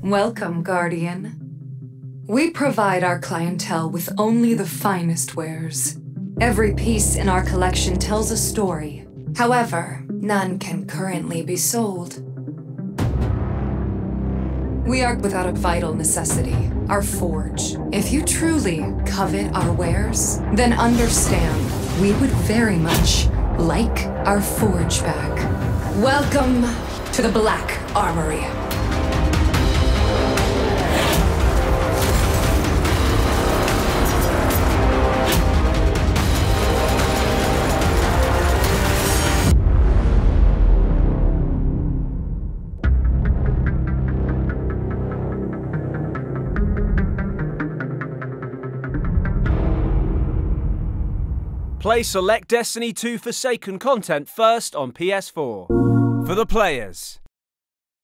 Welcome, Guardian. We provide our clientele with only the finest wares. Every piece in our collection tells a story. However, none can currently be sold. We are without a vital necessity, our forge. If you truly covet our wares, then understand we would very much like our forge back. Welcome to the Black Armory. Play Select Destiny 2 Forsaken content first on PS4. For the players.